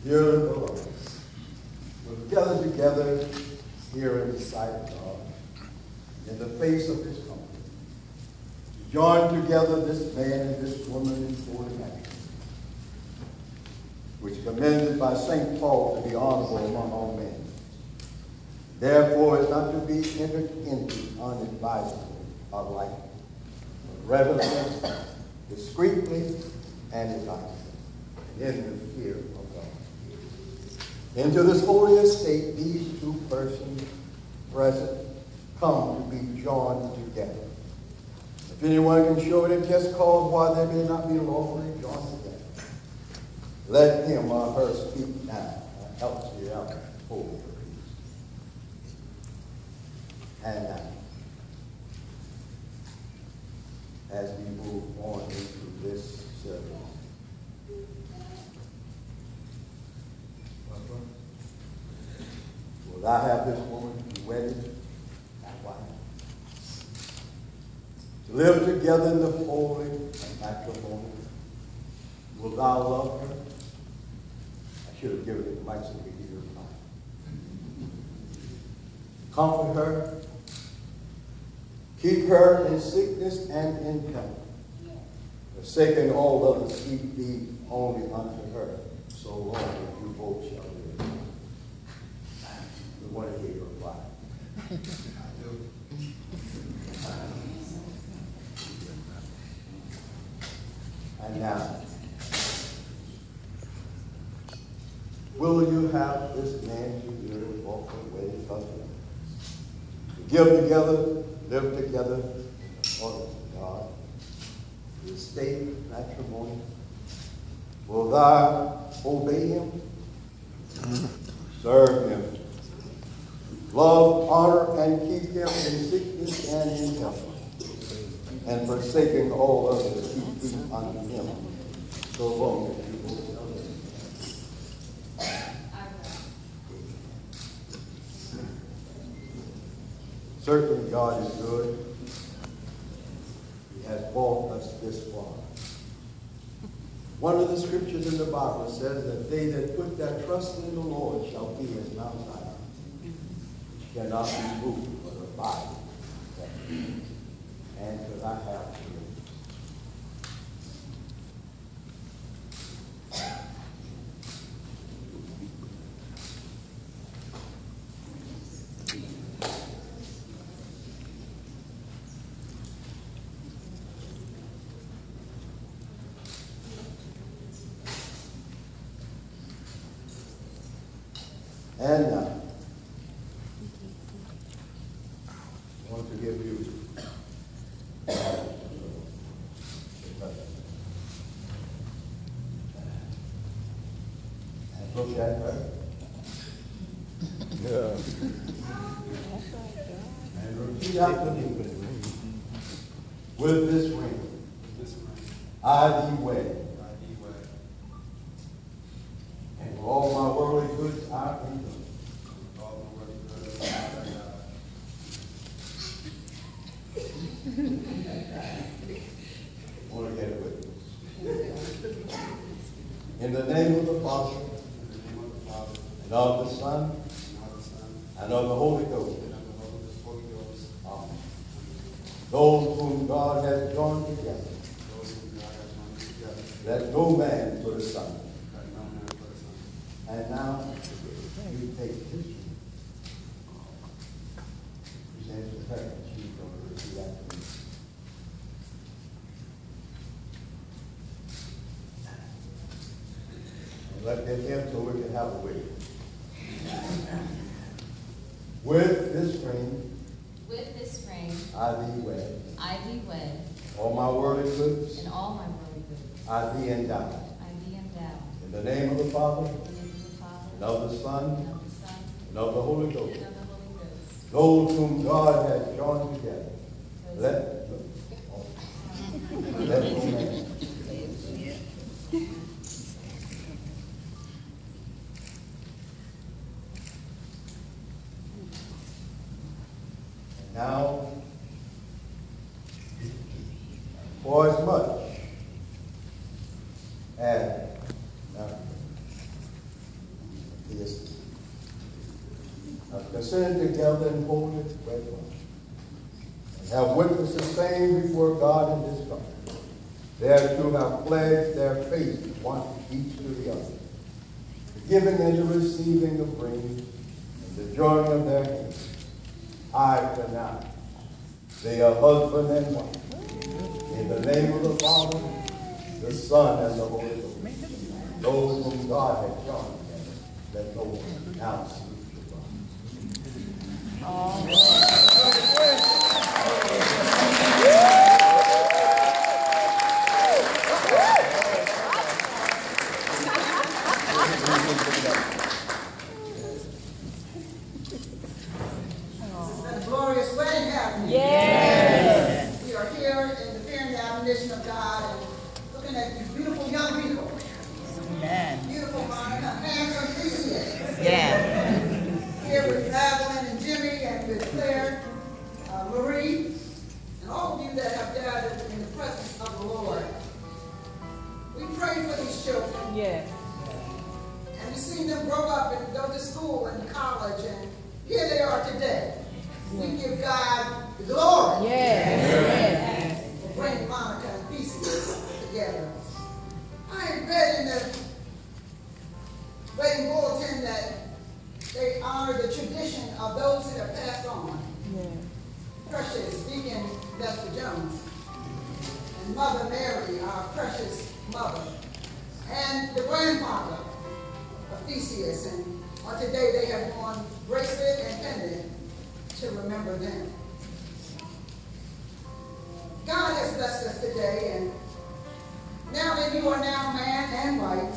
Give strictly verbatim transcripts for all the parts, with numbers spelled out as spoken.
Dearly beloved, we're gathered together here in the sight of God, in the face of his company, to join together this man and this woman in holy action, which is commended by Saint Paul to be honorable among all men. Therefore, is not to be entered into unadvisedly of lightly, but reverently, discreetly, and advisedly, and in the fear of God. Into this holy estate, these two persons present come to be joined together. If anyone can show it just cause why they may not be lawfully joined together, let him or her speak now and help you out holy peace. And now, as we move on into this service, will I have this woman be wedded and wife, to live together in the holy and matrimony? Will thou love her? I should have given it might so we could hear it. Comfort her. Keep her in sickness and in health, forsaking all others, keep thee only unto her, so long as you both shall live. We want to hear your reply. And now, will you have this man to really walk away with husband? To give together, live together in the order of God, the estate of matrimony. Will thou obey him? Serve him. Love, honor, and keep him in sickness and in health. And forsaking all others, keep thee unto him, so long as you both shall live. Certainly God is good. He has brought us this far. One of the scriptures in the Bible says that they that put their trust in the Lord shall be as Mount Zion, which cannot be moved but abide. And could I have And now, I want to give you and look at her. Yeah. And repeat after me. With this ring, I thee wed. And for all my worldly goods I bring them. I want to get it with us. In the name of the Father, and of the Son, and of the Holy Ghost. Amen. Those whom God has joined together, let no man put asunder. And now, you take this one. Present to her. She's going to repeat after me. And let them in so we can have a wedding. With this ring, with this ring, I thee wed. I thee wed. All my worldly goods, And all my worldly goods, I thee endow. I thee endow. In the name of the Father, In the name of the Father, and of the Son, and of the Son, and of the Holy Ghost. and of the Holy Ghost. Those whom God has joined together, let let no man. And now, for as much as now, is uh, considered together in holy wedlock, and have witnessed the same before God in this country. Thereto have pledged their faith one each to the other, the giving and the receiving of rings, and the joining of their hands. I pronounce they are husband and wife. In the name of the Father, the Son, and the Holy Ghost. Those whom God has joined together, let no one now speak to God. All right. Of God and looking at these beautiful young people. Amen. Beautiful Monica, handsome Theseus. Yeah. Here with Evelyn and Jimmy and with Claire, uh, Marie, and all of you that have gathered in the presence of the Lord. We pray for these children. Yeah. And we've seen them grow up and go to school and college, and here they are today. We give God the glory. Yeah. Yeah. Bring Monica and Theseus together. I read in the wedding bulletin that they honor the tradition of those that have passed on. Yeah. Precious Deacon Lester Jones and Mother Mary, our precious mother, and the grandfather of Theseus. And on today they have worn bracelet and pendant to remember them. God has blessed us today, and now that you are now man and wife,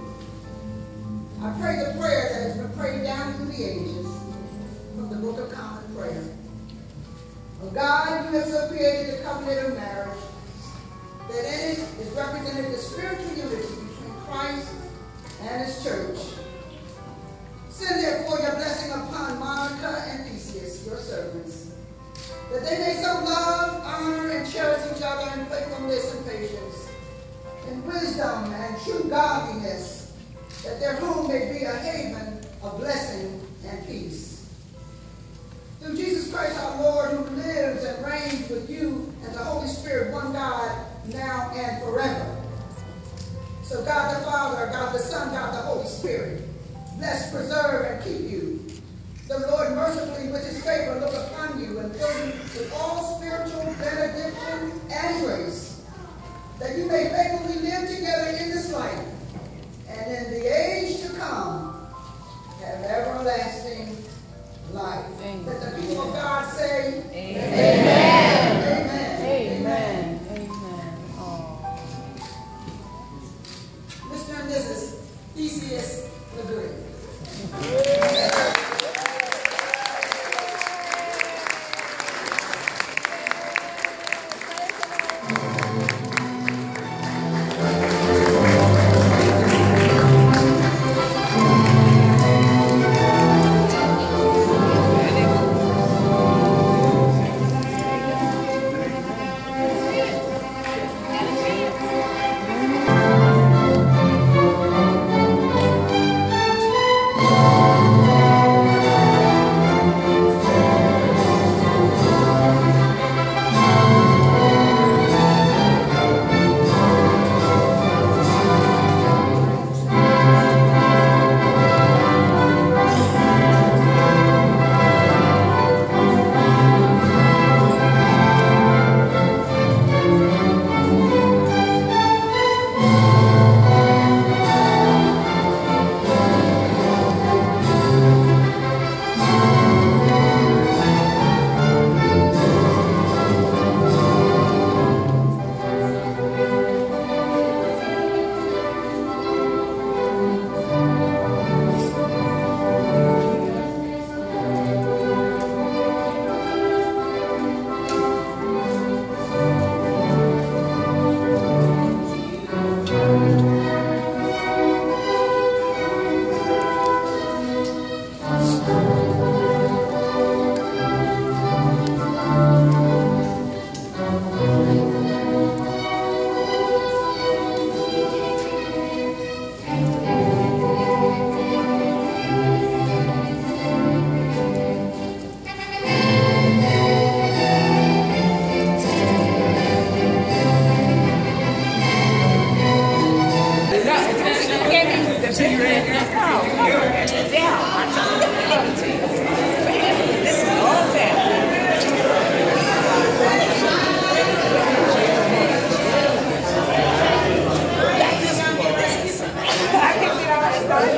I pray the prayer that has been prayed down through the ages from the Book of Common Prayer. Oh God, you have so created the covenant of marriage that in it is represented the spiritual unity between Christ and his church. Send therefore your blessing upon Monica and Theseus, your servants, that they may so love, honor, and cherish each other in faithfulness and patience, in wisdom and true godliness, that their home may be a haven of blessing and peace. Through Jesus Christ our Lord, who lives and reigns with you and the Holy Spirit, one God, now and forever. So God the Father, God the Son, God the Holy Spirit, bless, preserve, and keep you. The Lord mercifully with his favor look upon you and fill you with all spiritual benediction and grace, that you may faithfully live together in this life, and in the age to come have everlasting life. Amen. Let the people of God say, Amen. Amen. Amen. Amen. Amen. Oh. Mister and Missus Theseus LeGree. Oh. see you right here. Yeah. This is all family. I can get all this started.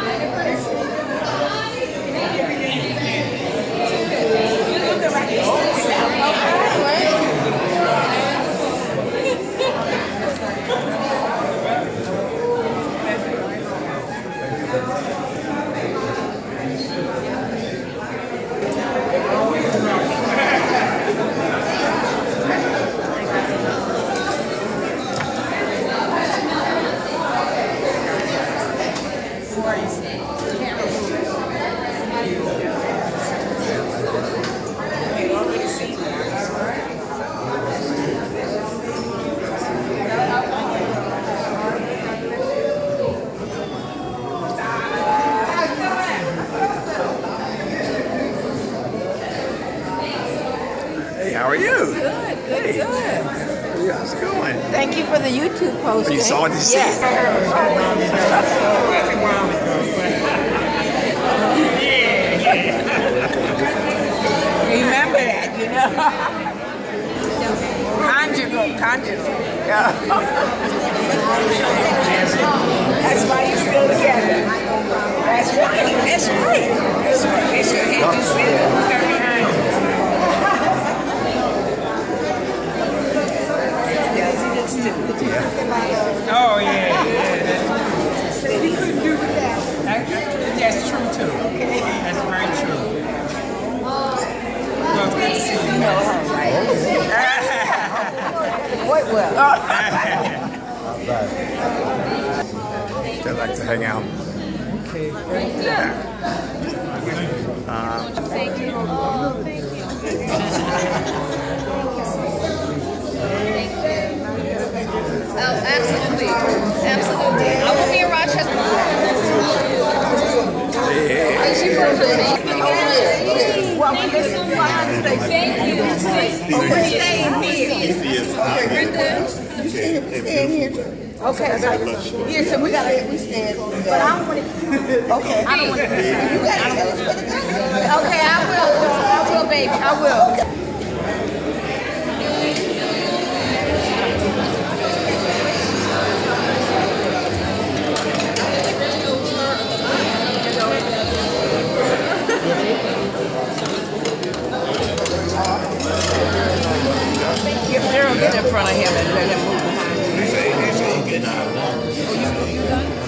How are you? Good, good, Hey. good. How's it going? Thank you for the YouTube posting. You saw it, did you see Yes. Remember that, you know. Conjugal, conjugal. Yeah. That's why you're still together. That's right. That's right. That's right. They should have you sit there behind you. Oh, yeah, yeah. He couldn't do with that. that. That's true, too. That's very true. Well, it's good to see you. You know her, right? Quite well. They like to hang out. Okay. Yeah. Uh, Thank you. Oh, thank you. Thank you. Oh, absolutely. Absolutely. I will be in Rochester. Is she from Germany? Well, this is fine. Thank you. We're staying here. Brenda. You staying, staying here? Okay, so, yeah, so we gotta, we stand. But I don't want to, okay, I don't want to, you gotta tell us where to go. Okay, I will. I will, baby. I will. Get in front of him and let him move behind you. They say, they say, getting out of line. Oh, you, you done?